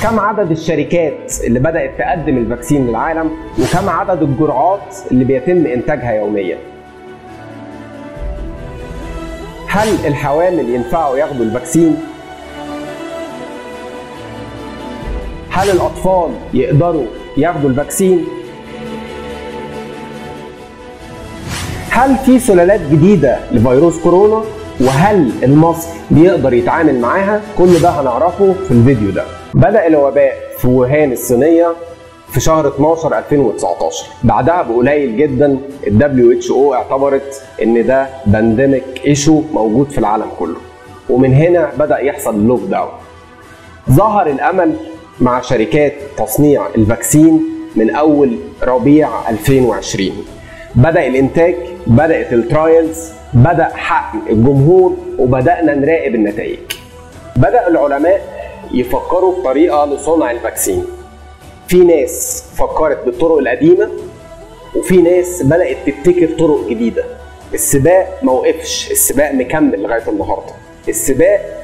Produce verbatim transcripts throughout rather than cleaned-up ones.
كم عدد الشركات اللي بدأت تقدم الفاكسين للعالم؟ وكم عدد الجرعات اللي بيتم إنتاجها يوميا؟ هل الحوامل ينفعوا ياخدوا الفاكسين؟ هل الأطفال يقدروا ياخدوا الفاكسين؟ هل في سلالات جديدة لفيروس كورونا؟ وهل المصل بيقدر يتعامل معاها؟ كل ده هنعرفه في الفيديو ده. بدأ الوباء في ووهان الصينية في شهر اتناشر ألفين وتسعتاشر. بعدها بقليل جدا ال دبليو اتش او اعتبرت ان ده بانديميك ايشو موجود في العالم كله، ومن هنا بدأ يحصل اللوك داون. ظهر الامل مع شركات تصنيع الفاكسين من اول ربيع ألفين وعشرين. بدأ الانتاج، بدأت الترايلز، بدأ حقن الجمهور، وبدأنا نراقب النتائج. بدأ العلماء يفكروا في طريقة لصنع الفاكسين. في ناس فكرت بالطرق القديمة، وفي ناس بدأت تبتكر طرق جديدة. السباق ما وقفش، السباق مكمل لغاية النهاردة. السباق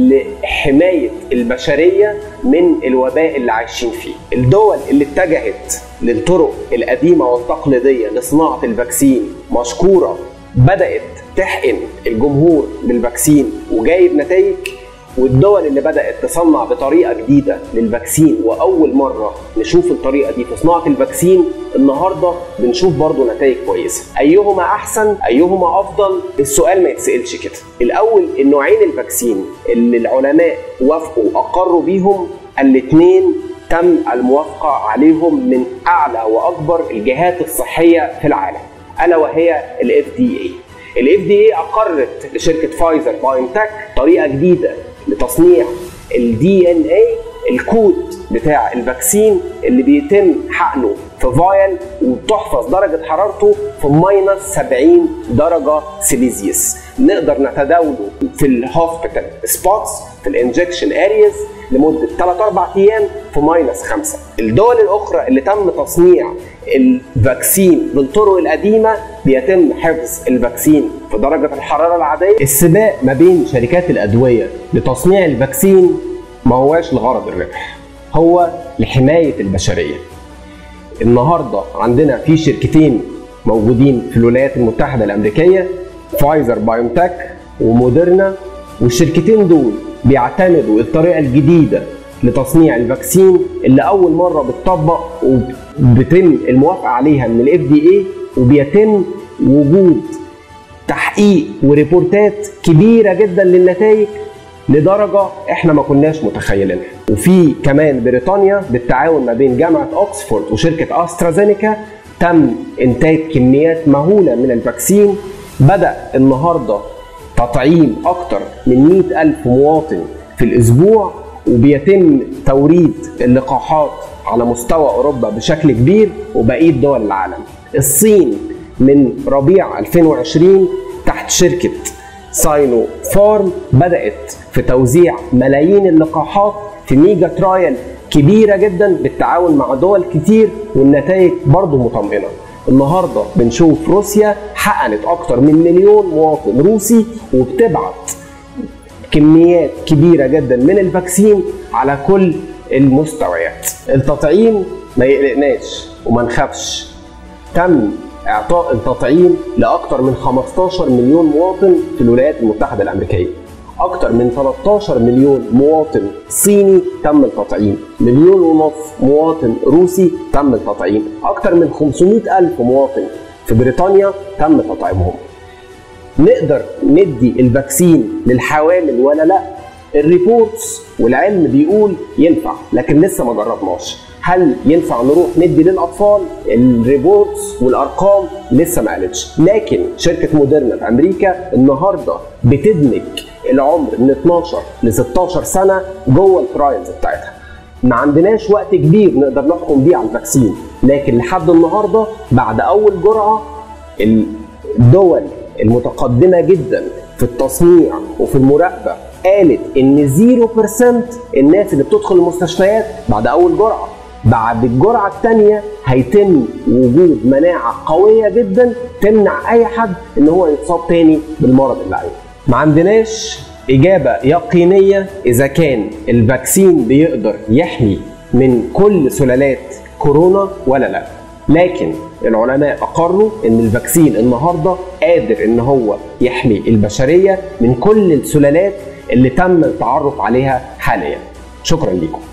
لحماية البشرية من الوباء اللي عايشين فيه. الدول اللي اتجهت للطرق القديمة والتقليدية لصناعة الفاكسين مشكورة، بدأت تحقن الجمهور بالفاكسين وجايب نتائج. والدول اللي بدأت تصنع بطريقة جديدة للفاكسين، وأول مرة نشوف الطريقة دي في صناعة الفاكسين، النهاردة بنشوف برضو نتائج كويسة. أيهما أحسن؟ أيهما أفضل؟ السؤال ما يتسألش كده. الأول، النوعين الفاكسين اللي العلماء وافقوا وأقروا بيهم، الاتنين تم الموافقة عليهم من أعلى وأكبر الجهات الصحية في العالم، ألا وهي ال إف دي إيه. ال إف دي إيه أقرت لشركة فايزر بايونتك طريقة جديدة لتصنيع ال دي إن إيه، الكود بتاع الفاكسين اللي بيتم حقنه في فايل وبتحفظ درجة حرارته في ماينس سبعين درجة سيليزيوس. نقدر نتداوله في الهوسبيتال سبوتس في الانجكشن ارياز لمدة ثلاثة أربعة أيام في ماينس خمسة. الدول الأخرى اللي تم تصنيع الفاكسين بالطرق القديمة بيتم حفظ الفاكسين في درجة الحرارة العادية. السباق ما بين شركات الأدوية لتصنيع الفاكسين ما هواش لغرض الربح، هو لحماية البشرية. النهاردة عندنا في شركتين موجودين في الولايات المتحدة الأمريكية، فايزر بايونتك وموديرنا، والشركتين دول بيعتمدوا الطريقة الجديدة لتصنيع الفاكسين اللي أول مرة بتطبق وبيتم الموافقة عليها من ال إف دي إيه، وبيتم وجود تحقيق وريبورتات كبيرة جدا للنتائج لدرجة احنا ما كناش متخيلينها. وفي كمان بريطانيا بالتعاون ما بين جامعة اوكسفورد وشركة استرازينيكا تم انتاج كميات مهولة من الفاكسين. بدأ النهاردة تطعيم اكتر من مئة ألف مواطن في الاسبوع، وبيتم توريد اللقاحات على مستوى اوروبا بشكل كبير وبقية دول العالم. الصين من ربيع ألفين وعشرين تحت شركة ساينو فارم بدأت في توزيع ملايين اللقاحات في ميجا ترايل كبيرة جدا بالتعاون مع دول كتير، والنتائج برضو مطمئنة. النهاردة بنشوف روسيا حقنت أكتر من مليون مواطن روسي وبتبعت كميات كبيرة جدا من الفاكسين على كل المستويات. التطعيم ما يقلقناش وما نخافش. تم اعطاء التطعيم لاكثر من خمستاشر مليون مواطن في الولايات المتحده الامريكيه. اكثر من تلتاشر مليون مواطن صيني تم التطعيم، مليون ونص مواطن روسي تم التطعيم، اكثر من خمسمئة ألف مواطن في بريطانيا تم تطعيمهم. نقدر ندي الفاكسين للحوامل ولا لا؟ الريبورتس والعلم بيقول ينفع، لكن لسه ما جربناش. هل ينفع نروح ندي للاطفال؟ الريبورتس والارقام لسه ما قالتش، لكن شركه موديرنا في امريكا النهارده بتدمج العمر من اتناشر ل ستاشر سنه جوه الترايلز بتاعتها. ما عندناش وقت كبير نقدر نحكم بيه على الفاكسين، لكن لحد النهارده بعد اول جرعه الدول المتقدمه جدا في التصنيع وفي المراقبه قالت ان صفر بالمية الناس اللي بتدخل المستشفيات بعد اول جرعه. بعد الجرعه الثانيه هيتم وجود مناعه قويه جدا تمنع اي حد ان هو يتصاب تاني بالمرض اللعين. ما عندناش إجابة يقينية إذا كان الفاكسين بيقدر يحمي من كل سلالات كورونا ولا لا. لكن العلماء أقروا إن الفاكسين النهاردة قادر إن هو يحمي البشرية من كل السلالات اللي تم التعرف عليها حاليا. شكرا لكم.